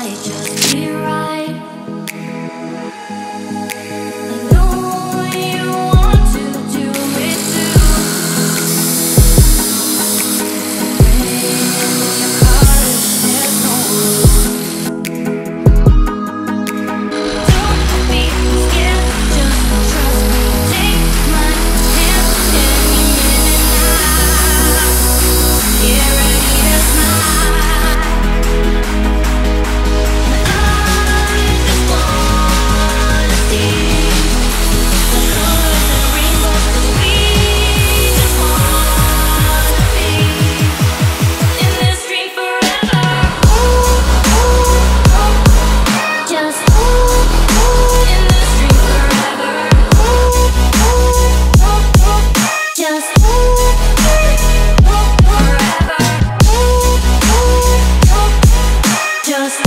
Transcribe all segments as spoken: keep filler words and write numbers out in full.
might just be right. I know you want to do it too. Rain in your heart, there's no rule. Don't be scared, just trust me. Take my hand any minute now. Get ready to smile. And I just wanna see the colors and rainbows, 'cause we just wanna be in this dream forever. Just in this dream forever. Just forever. Just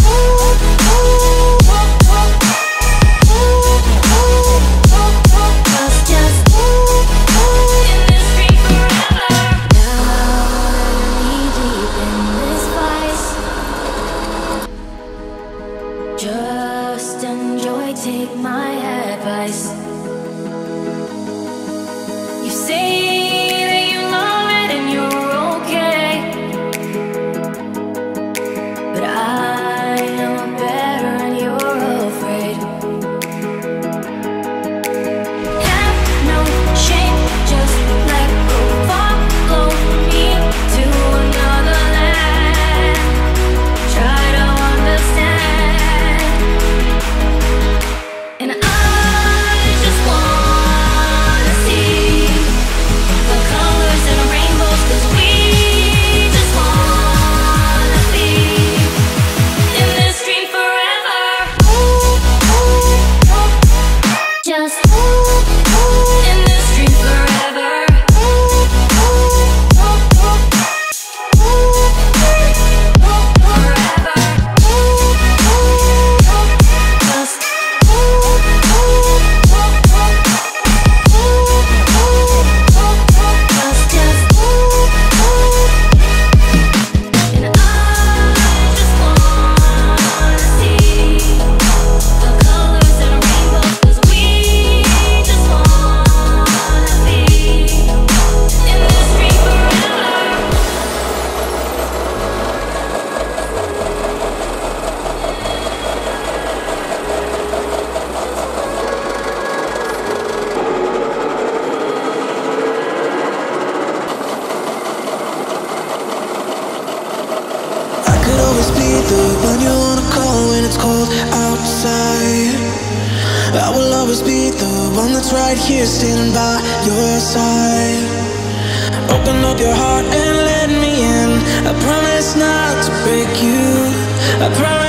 Just, just in this dream forever. Now knee deep in this vice. Just enjoy, take my advice. You say that you love it and you're okay, but I know better and you're afraid. Have no shame, just let go. Follow me to another land. Try to understand. And I just wanna see the colors and rainbows, 'cause we just wanna be in this dream forever. Just in this dream forever. Forever. Just Just, just and I just wanna see the colors and rainbows, 'cause we just wanna be in this dream forever. I could always be the one you wanna call when it's cold outside. I will always be the one that's right here standing by your side. Open up your heart and let me in. I promise not to break you. I promise